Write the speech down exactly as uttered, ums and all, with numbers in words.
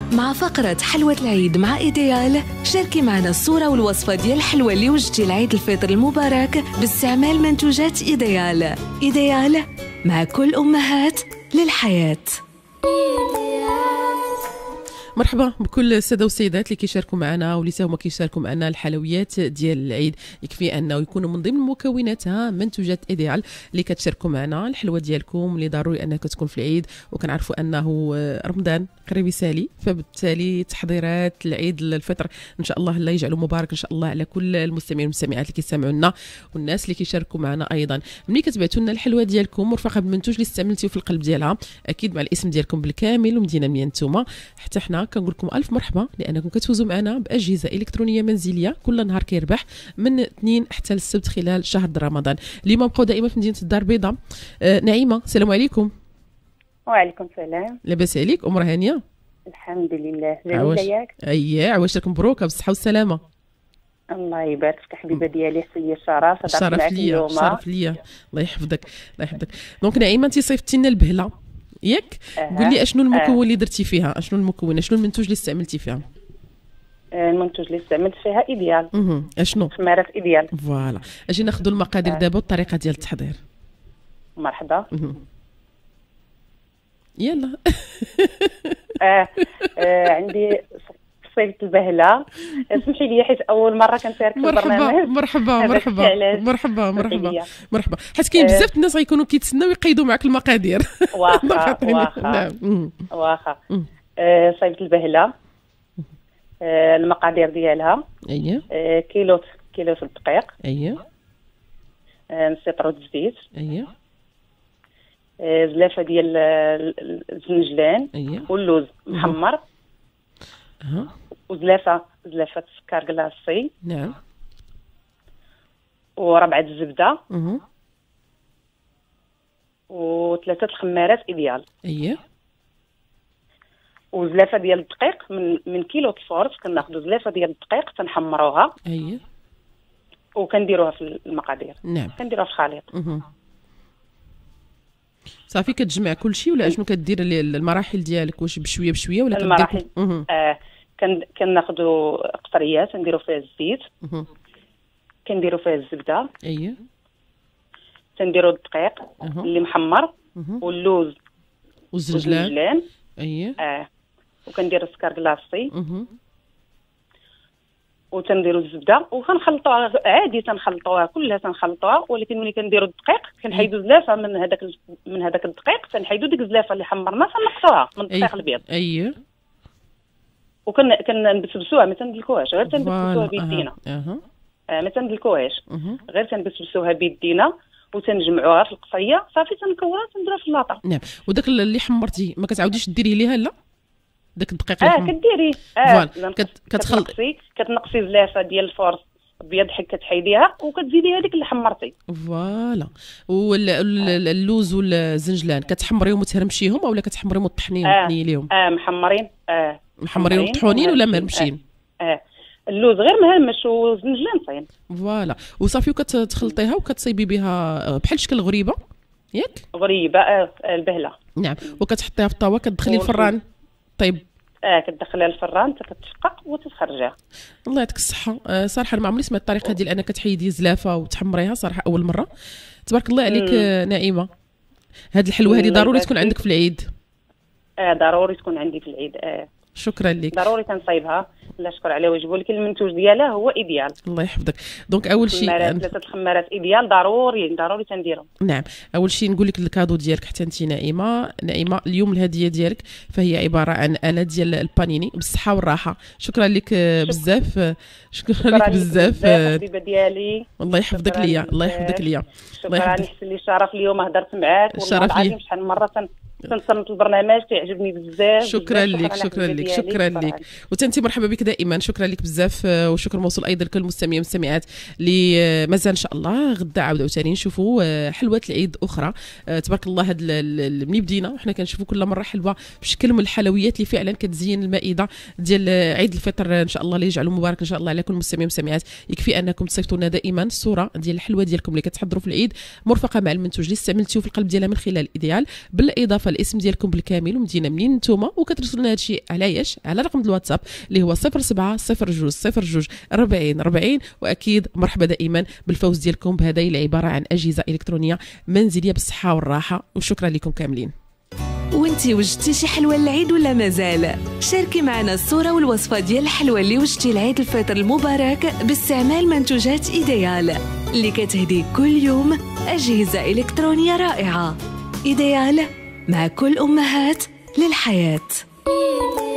مع فقرة حلوة العيد مع إيديال. شاركي معنا الصورة والوصفة ديال الحلوة اللي وجدتي لعيد الفطر المبارك باستعمال منتوجات إيديال. إيديال مع كل أمهات للحياة. مرحبا بكل الساده والسيدات اللي كيشاركوا معنا واللي هما كيشاركوا معنا الحلويات ديال العيد. يكفي انه يكونوا من ضمن مكوناتها منتوجات ايديال اللي كتشاركوا معنا الحلوه ديالكم اللي ضروري انها تكون في العيد، وكنعرفوا انه رمضان قريب يسالي، فبالتالي تحضيرات العيد الفطر ان شاء الله الله يجعله مبارك ان شاء الله على كل المستمعين والمستمعات اللي كيسمعوا لنا والناس اللي كيشاركوا معنا ايضا. ملي كتبعتوا لنا الحلوه ديالكم مرفقه بالمنتوج اللي استعملتيه في القلب ديالها، اكيد مع الاسم ديالكم بالكامل ومدينه منين نتوما، حتى حنا كنقول لكم الف مرحبا لانكم كتفوزوا معنا باجهزه الكترونيه منزليه كل نهار كيربح من اثنين حتى السبت خلال شهر رمضان. اليوم نبقاو دائما في مدينه الدار البيضاء. آه نعيمه، السلام عليكم. وعليكم السلام. لاباس عليك؟ امور هانيه؟ الحمد لله. عواش ياك؟ اييه، عواشك مبروكه بالصحه والسلامه. الله يبارك فيك حبيبه ديالي، حسي الشرف. الشرف ليا، الشرف ليا، الله يحفظك الله يحفظك. دونك نعيمه انت صيفطتي لنا البهله ياك؟ أه. قول لي اشنو المكون أه. اللي درتي فيها، اشنو المكون، شنو المنتوج اللي استعملتي فيها؟ المنتوج اللي استعملت فيها ايديال. اها اشنو؟ خمارات ايديال. فوالا، اجي ناخذوا المقادير أه. دابا والطريقه ديال التحضير. مرحبا. مه. يلا. آه. آه. عندي صيفط البهله. اسمحي لي حيت اول مره كنشارك في البرنامج. مرحبا مرحبا مرحبا مرحبا مرحبا، حيت كاين بزاف الناس غيكونوا كيتسناو يقيدوا معك المقادير. واخا واخا واخا. آه. صيفط البهله. آه. المقادير ديالها اييه آه. كيلو كيلو الدقيق. اييه آه. نص لتر الزيت. اييه آه. زلافه ديال الزنجلان. اييه واللوز محمر. اها. وزلافه زلافه السكر كلاصي. نعم. وربعه الزبده. اها. وثلاثه الخمارات ايديال. اييه. وزلافه ديال الدقيق من من كيلو الفورس كناخذوا زلافه ديال الدقيق تنحمروها. اييه. وكنديروها في المقادير. نعم. كنديروها في الخليط. اها. صافي كتجمع كل شيء ولا اشنو كدير المراحل ديالك؟ واش بشويه بشويه ولا المراحل؟ اه كن كناخذوا قطريات نديروا فيها الزيت. اها. كنديروا فيها الزبده. اييه. تنديروا الدقيق أه. اللي محمر. أه. واللوز والزنجلان. اييه. اه وكنديروا السكر كلاصي. اها. وتنديروا الزبده وكنخلطوها عادي، تنخلطوها كلها تنخلطوها، ولكن ملي كنديروا الدقيق كنحيدوا زلافه من هذاك من هذاك الدقيق، تنحيدوا ديك الزلافه اللي حمرنا تنقصوها من الدقيق الابيض. اييه. وكن كنبسبسوها ما تندلكوهاش، غير تنبسبسوها بيدينا. اها. آه ما تندلكوهاش، أه. غير تنبسبسوها بيدينا وتنجمعوها في القصيه صافي تنكوها تنديروها في اللاطه. نعم. وداك اللي حمرتي ما كتعاوديش ديري ليها لا داك الدقيق اللي اه حمر. كديري اه كتخلطي كتنقصي كتنقصي زلافه ديال الفورس ابيض حيت كتحيديها وكتزيدي هذيك اللي حمرتي. فوالا. واللوز والزنجلان كتحمريهم وتهرمشيهم اولا كتحمريهم وتطحنيهم آه. تني ليهم؟ اه محمرين. اه محمرين ومطحونين ولا مهرمشين؟ اه, آه. اللوز غير مهرمش والزنجلان صاين. فوالا. وصافي وكتخلطيها وكتصيبي بها بحال شكل غريبه ياك؟ غريبه اه البهله. نعم. وكتحطيها في الطاوه كتدخلي الفران. طيب. اه كتدخليها الفران حتى كتشقق وتخرجيها. الله يعطيك الصحه. آه صراحه ما عمري سمعت الطريقه ديال انك تحيدي زلافه وتحمريها، صراحه اول مره. تبارك الله عليك آه نعيمه. هاد الحلوه هذه ضروري تكون عندك في العيد. اه ضروري تكون عندي في العيد. اه شكرا لك. ضروري تنصايبها، لا شكر عليه وجهه، ولكن المنتوج ديالها هو ايديال. الله يحفظك. دونك اول شيء ثلاثه الخمارات ايديال ضروري ضروري تنديرهم. نعم. اول شيء نقول لك الكادو ديالك حتى انت نعيمه. نعيمه اليوم الهديه ديالك فهي عباره عن اله ديال البانيني بالصحه والراحه. شكرا لك بزاف. شكرا لك بزاف حبيبه ديالي. الله يحفظك ليا. الله يحفظك ليا. شكرا. يحسن لي الشرف اليوم هضرت معاك والله العظيم شحال من مره تنصنت البرنامج كيعجبني بزاف. شكرا لك شكرا لك شكرا لك. وتنتي مرحبا بك دائما. شكرا لك بزاف، وشكر موصول ايضا لكل المستمعين والمستمعات اللي مازال ان شاء الله غدا عاود عاوتاني نشوفوا حلوات العيد اخرى. تبارك الله. هاد ملي بدينا وحنا كنشوفوا كل مره حلوه بشكل من الحلويات اللي فعلا كتزين المائده ديال عيد الفطر ان شاء الله اللي يجعله مبارك ان شاء الله على كل المستمعين والمستمعات. يكفي انكم تصيفطوا لنا دائما الصوره ديال الحلوه ديالكم اللي كتحضروا في العيد مرفقه مع المنتوج اللي استعملتوه في القلب ديالها من خلال ايديال، بالاضافه الوصفه الاسم ديالكم بالكامل ومدينه منين نتوما، وكترسلوا لنا هادشي على ياش على رقم الواتساب اللي هو صفر سبعة صفر جوج صفر جوج أربعين أربعين. واكيد مرحبا دائما بالفوز ديالكم بهذه اللي عباره عن اجهزه الكترونيه منزليه بالصحه والراحه. وشكرا لكم كاملين. وانتي وجدتي شي حلوه للعيد ولا مازال؟ شاركي معنا الصوره والوصفه ديال الحلوه اللي وجدتي لعيد الفطر المبارك باستعمال منتوجات إيديال اللي كتهدي كل يوم اجهزه الكترونيه رائعه. إيديال، مع كل امهات للحياه.